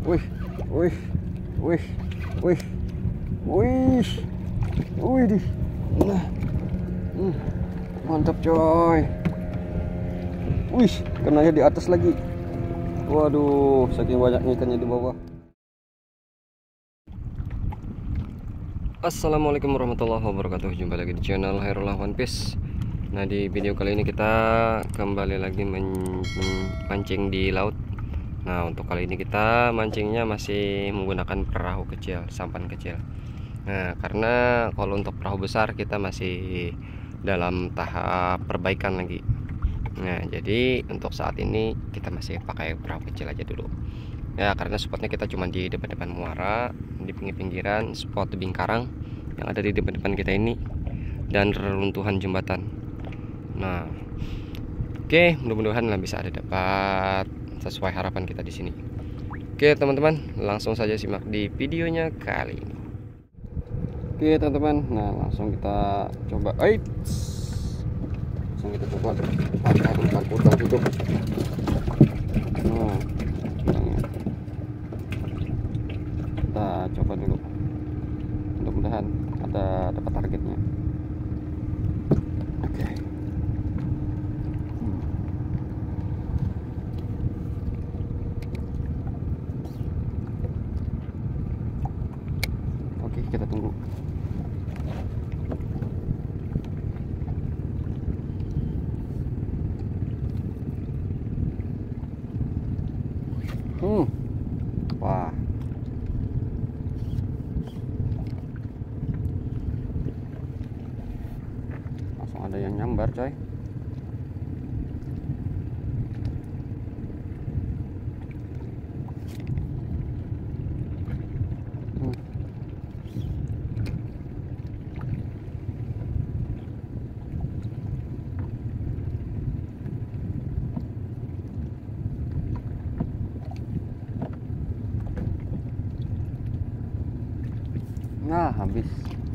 Wih, wih, wih, wih, wih, wih di. Nah, mantap coy. Wih, kenanya di atas lagi. Waduh, saking banyaknya ikannya di bawah. Assalamualaikum warahmatullahi wabarakatuh. Jumpa lagi di channel Hairullah One Piece. Nah, di video kali ini kita kembali lagi mancing di laut. Nah, untuk kali ini kita mancingnya masih menggunakan perahu kecil, sampan kecil. Nah, karena kalau untuk perahu besar kita masih dalam tahap perbaikan lagi. Nah, jadi untuk saat ini kita masih pakai perahu kecil aja dulu. Ya, karena spotnya kita cuma di depan-depan muara, di pinggir-pinggiran, spot tebing karang yang ada di depan-depan kita ini, dan reruntuhan jembatan. Nah, oke, mudah-mudahan lah bisa ada dapat sesuai harapan kita di sini. Oke, teman-teman, langsung saja simak di videonya kali ini. Oke, teman-teman, nah langsung kita coba. Langsung kita coba pakai umpan udang hidup. Nah, kita coba dulu, mudah-mudahan ada dapat targetnya. Oke. Oke, kita tunggu. Wah, langsung ada yang nyambar coy. Nah, habis.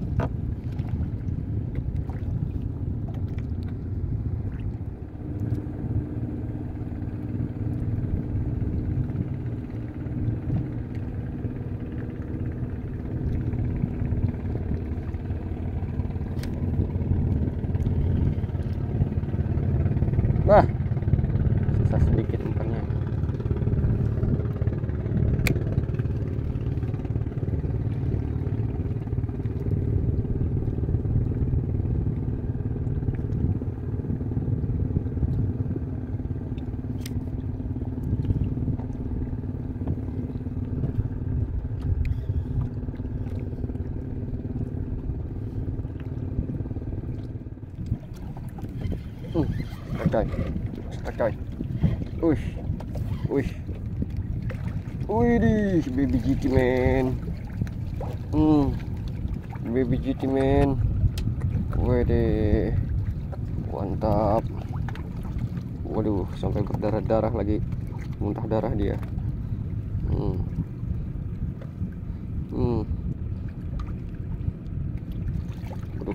Bah, sisa sedikit umpannya. Coy, coy. Wih, wih, wih di baby GT man. Baby GT man. Wede, mantap. Waduh, sampai berdarah-darah lagi, muntah darah dia. Aduh,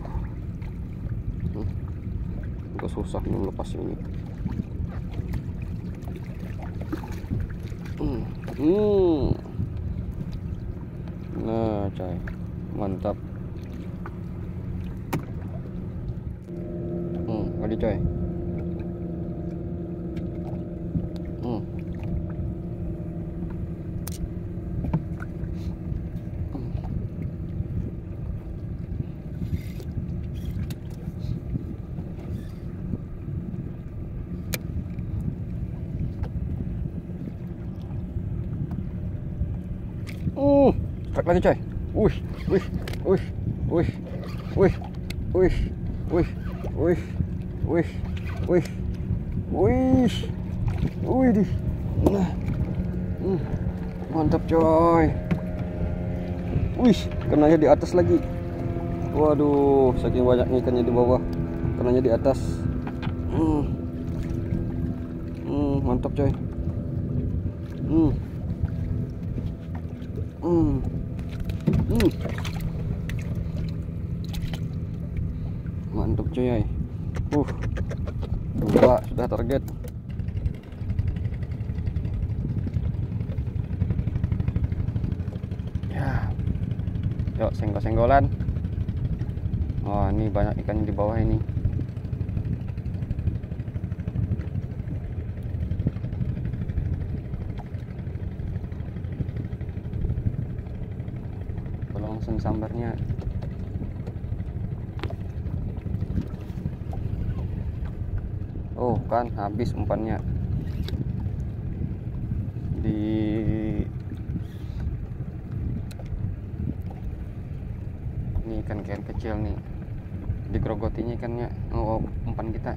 agak susah nih melepas ini. Nah coy, mantap. Tadi coy. Strike lagi coy. Wih, wih, wih, wih, wih, wih, wih, wih, wih, wih, wih, wih di. Nah, mantap coy. Wih, kenanya di atas lagi. Waduh, saking banyaknya ikannya di bawah, kenanya di atas. Mantap coy. Mantap coy. Dua sudah target. kodok senggol-senggolan. Oh, ini banyak ikannya di bawah ini. Kalau langsung sambarnya. Oh kan habis umpannya di ini ikan kecil nih, digerogotinya ikannya. Oh, umpan kita.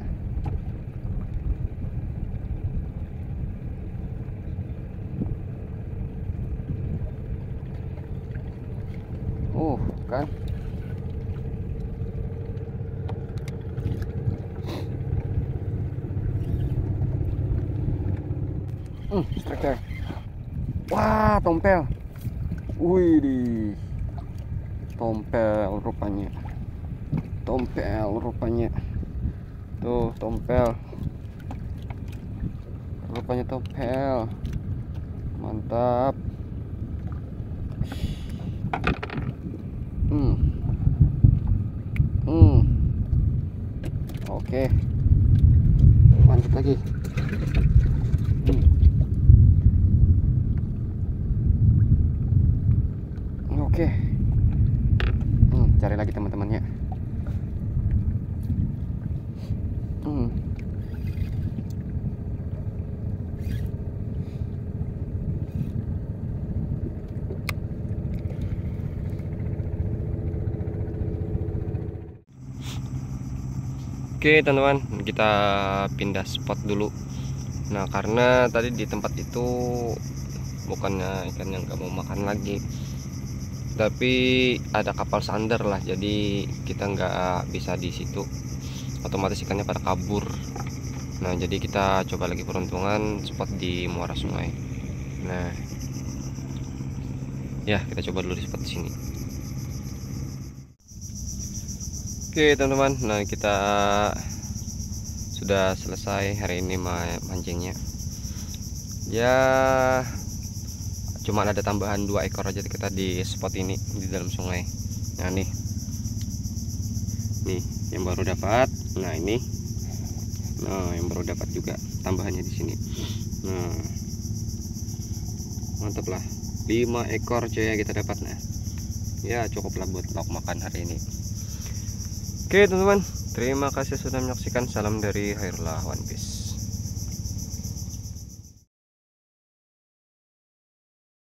Kan striker. Wah, tompel. Wih, di tompel rupanya. Tompel rupanya. Tuh, tompel. Rupanya tompel. Mantap. Oke. Lanjut lagi. Oke. Cari lagi teman-temannya. Oke teman-teman, kita pindah spot dulu. Nah, karena tadi di tempat itu bukannya ikan yang gak mau makan lagi, tapi ada kapal sandar lah, jadi kita nggak bisa di situ, otomatis ikannya pada kabur. Nah, jadi kita coba lagi peruntungan spot di muara sungai. Nah, ya kita coba dulu di spot sini. Oke teman-teman, nah kita sudah selesai hari ini mancingnya. Ya cuma ada tambahan 2 ekor aja kita di spot ini di dalam sungai. Nah nih yang baru dapat. Nah ini, nah yang baru dapat juga tambahannya di sini. Nah mantap lah, 5 ekor coy yang kita dapat. Nah ya cukuplah buat lauk makan hari ini. Oke teman-teman, terima kasih sudah menyaksikan. Salam dari Hairullah One Piece.